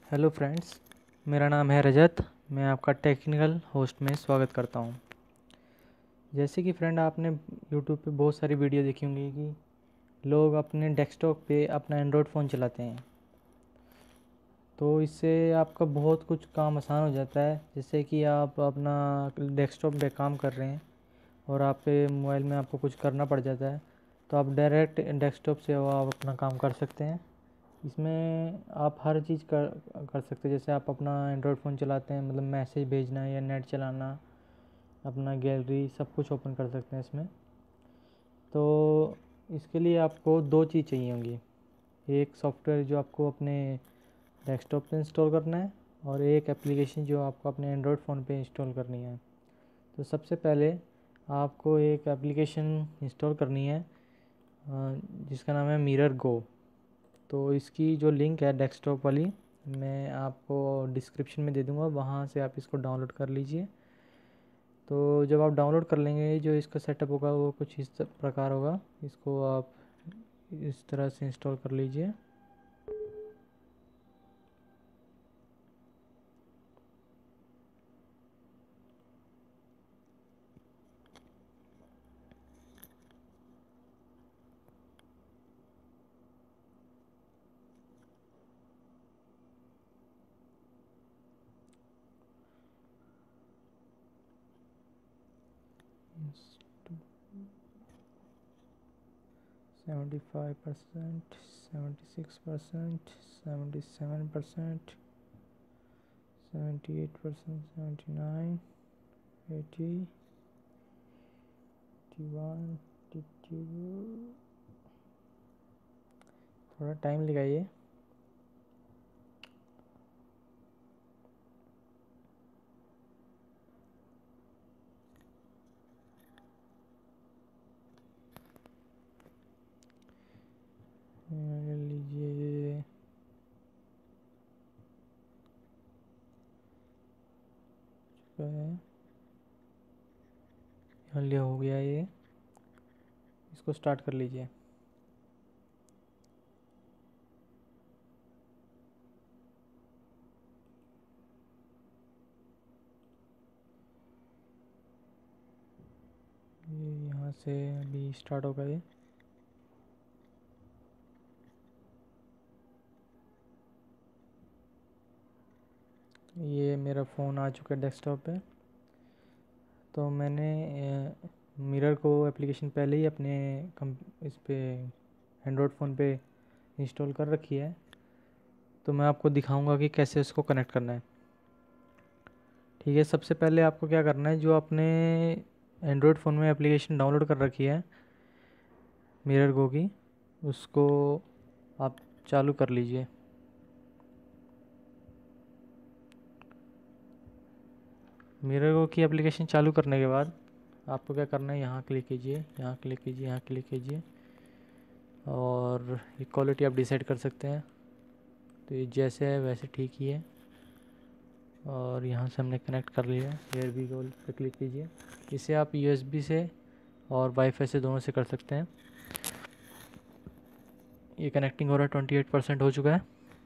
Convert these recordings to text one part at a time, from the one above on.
Hello friends, मेरा नाम है रजत। मैं आपका टेक्निकल होस्ट में स्वागत करता हूं। जैसे कि फ्रेंड, आपने यूट्यूब पे बहुत सारी वीडियो देखी होंगी कि लोग अपने डेस्कटॉप पे अपना एंड्रॉयड फ़ोन चलाते हैं। तो इससे आपका बहुत कुछ काम आसान हो जाता है। जैसे कि आप अपना डेस्कटॉप पे काम कर रहे हैं और आपके मोबाइल में आपको कुछ करना पड़ जाता है, तो आप डायरेक्ट डेस्कटॉप से वो आप अपना काम कर सकते हैं। इसमें आप हर चीज़ कर सकते हैं। जैसे आप अपना एंड्रॉयड फ़ोन चलाते हैं, मतलब मैसेज भेजना या नेट चलाना, अपना गैलरी सब कुछ ओपन कर सकते हैं इसमें। तो इसके लिए आपको दो चीज़ चाहिए होंगी। एक सॉफ्टवेयर जो आपको अपने डेस्कटॉप पे इंस्टॉल करना है, और एक एप्लीकेशन जो आपको अपने एंड्रॉयड फ़ोन पे इंस्टॉल करनी है। तो सबसे पहले आपको एक एप्लीकेशन इंस्टॉल करनी है जिसका नाम है मिरर गो। तो इसकी जो लिंक है डेस्कटॉप वाली, मैं आपको डिस्क्रिप्शन में दे दूँगा, वहाँ से आप इसको डाउनलोड कर लीजिए। तो जब आप डाउनलोड कर लेंगे, जो इसका सेटअप होगा वो कुछ इस प्रकार होगा। इसको आप इस तरह से इंस्टॉल कर लीजिए। सेवेंटी 75%, 76%, 77%, 78%, 79, 80, 81, 82। थोड़ा टाइम लगाइए। लीजिए, है हल्ले हो गया ये। इसको स्टार्ट कर लीजिए। ये यहाँ से अभी स्टार्ट होगा ये। ये मेरा फ़ोन आ चुका है डेस्कटॉप पे। तो मैंने मिरर को एप्लीकेशन पहले ही अपने इस पे एंड्रॉयड फ़ोन पे इंस्टॉल कर रखी है। तो मैं आपको दिखाऊंगा कि कैसे उसको कनेक्ट करना है। ठीक है, सबसे पहले आपको क्या करना है, जो आपने एंड्रॉयड फ़ोन में एप्लीकेशन डाउनलोड कर रखी है मिरर गो की, उसको आप चालू कर लीजिए। मिरर गो की एप्लीकेशन चालू करने के बाद आपको क्या करना है, यहाँ क्लिक कीजिए, यहाँ क्लिक कीजिए, यहाँ क्लिक कीजिए, और इक्वालिटी आप डिसाइड कर सकते हैं। तो ये जैसे है वैसे ठीक ही है। और यहाँ से हमने कनेक्ट कर लिया है। एयर बी गोल पे क्लिक कीजिए। इसे आप यूएसबी से और वाईफाई से दोनों से कर सकते हैं। ये कनेक्टिंग हो रहा है, 28% हो चुका है।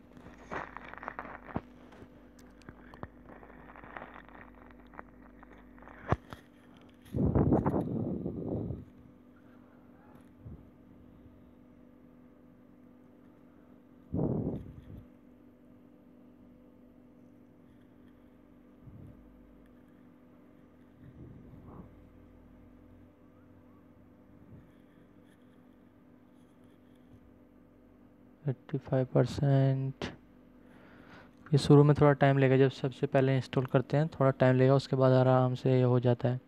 एट्टी 5%। ये शुरू में थोड़ा टाइम लगेगा, जब सबसे पहले इंस्टॉल करते हैं थोड़ा टाइम लगेगा, उसके बाद आराम से ये हो जाता है।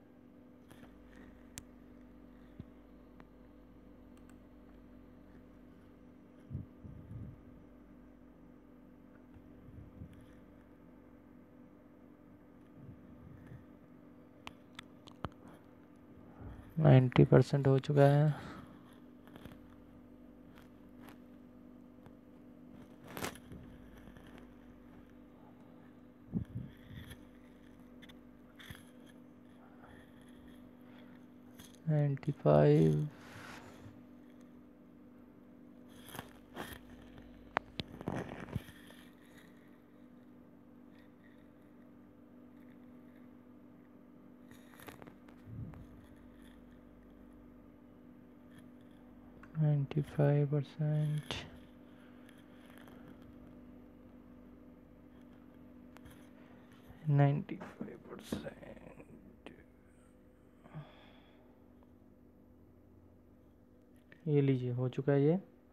नाइन्टी परसेंट हो चुका है। नाइन्टी 5। 95%, 95%। ये लीजिए, हो चुका है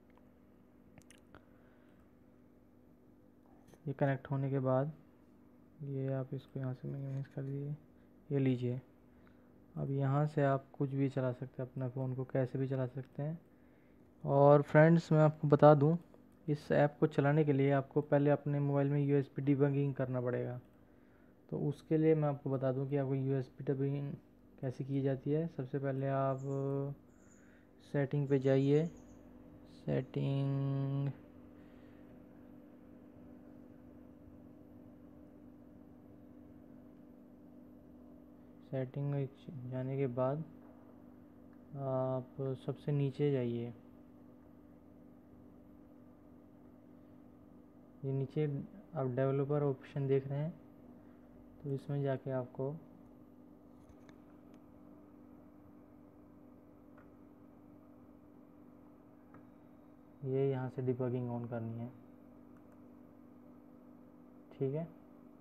ये कनेक्ट होने के बाद ये आप इसको यहाँ से मिनिमाइज कर दीजिए। ये लीजिए, अब यहाँ से आप कुछ भी चला सकते हैं, अपना फ़ोन को कैसे भी चला सकते हैं। और फ्रेंड्स, मैं आपको बता दूँ, इस ऐप को चलाने के लिए आपको पहले अपने मोबाइल में USB डिबगिंग करना पड़ेगा। तो उसके लिए मैं आपको बता दूं कि आपको USB डिबगिंग कैसे की जाती है। सबसे पहले आप सेटिंग पे जाइए, सेटिंग में जाने के बाद आप सबसे नीचे जाइए। ये नीचे आप डेवलपर ऑप्शन देख रहे हैं, तो इसमें जाके आपको ये यहाँ से डिबगिंग ऑन करनी है, ठीक है।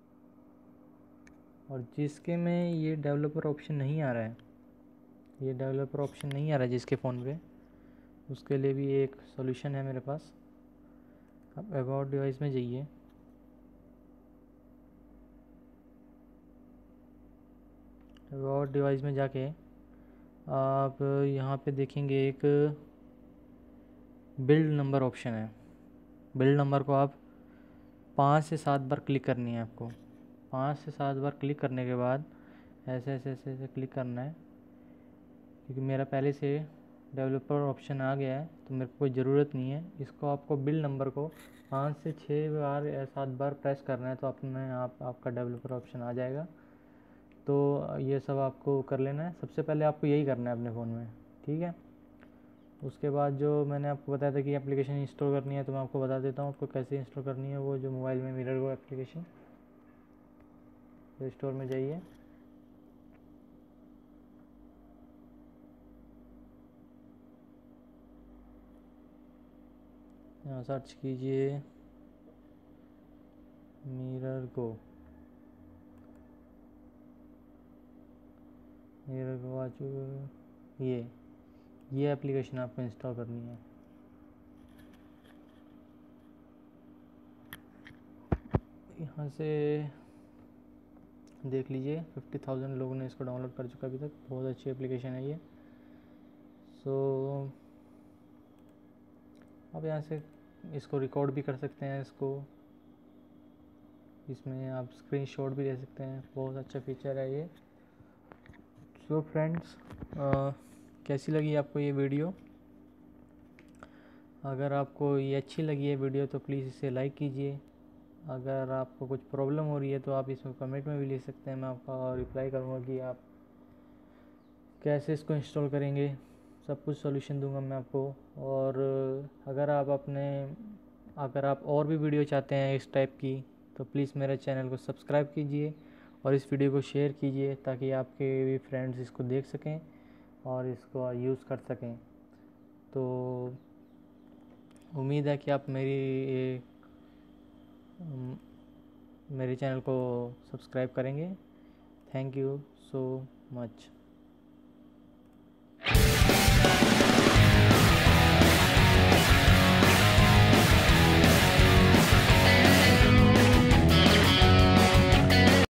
और जिसके में ये डेवलपर ऑप्शन नहीं आ रहा है, ये डेवलपर ऑप्शन नहीं आ रहा है जिसके फ़ोन पे, उसके लिए भी एक सॉल्यूशन है मेरे पास। आप अबाउट डिवाइस में जाइए, अबाउट डिवाइस में जाके आप यहाँ पे देखेंगे एक बिल्ड नंबर ऑप्शन है। बिल्ड नंबर को आप 5 से 7 बार क्लिक करनी है आपको। 5 से 7 बार क्लिक करने के बाद ऐसे ऐसे ऐसे ऐसे क्लिक करना है, क्योंकि मेरा पहले से डेवलपर ऑप्शन आ गया है तो मेरे को कोई ज़रूरत नहीं है। इसको आपको बिल्ड नंबर को 5 से 6 बार या 7 बार प्रेस करना है, तो अपने आप आपका डेवलपर ऑप्शन आ जाएगा। तो ये सब आपको कर लेना है। सबसे पहले आपको यही करना है अपने फ़ोन में, ठीक है। उसके बाद जो मैंने आपको बताया था कि एप्लीकेशन इंस्टॉल करनी है, तो मैं आपको बता देता हूँ आपको कैसे इंस्टॉल करनी है। वो जो मोबाइल में मिरर एप्लीकेशन, प्ले स्टोर में जाइए, यहाँ सर्च कीजिए मिरर को। मिरर को आ चुका, ये एप्लीकेशन आपको इंस्टॉल करनी है। यहाँ से देख लीजिए 50,000 लोगों ने इसको डाउनलोड कर चुका अभी तक। बहुत अच्छी एप्लीकेशन है ये। सो आप यहाँ से इसको रिकॉर्ड भी कर सकते हैं, इसमें आप स्क्रीनशॉट भी ले सकते हैं। बहुत अच्छा फीचर है ये। सो फ्रेंड्स, कैसी लगी आपको ये वीडियो? अगर आपको ये अच्छी लगी है वीडियो तो प्लीज़ इसे लाइक कीजिए। अगर आपको कुछ प्रॉब्लम हो रही है तो आप इसमें कमेंट में भी लिख सकते हैं, मैं आपका रिप्लाई करूँगा कि आप कैसे इसको इंस्टॉल करेंगे। सब कुछ सॉल्यूशन दूंगा मैं आपको। और अगर आप और भी वीडियो चाहते हैं इस टाइप की, तो प्लीज़ मेरे चैनल को सब्सक्राइब कीजिए और इस वीडियो को शेयर कीजिए, ताकि आपके भी फ्रेंड्स इसको देख सकें और इसको यूज़ कर सकें। तो उम्मीद है कि आप मेरे चैनल को सब्सक्राइब करेंगे। Thank you so much.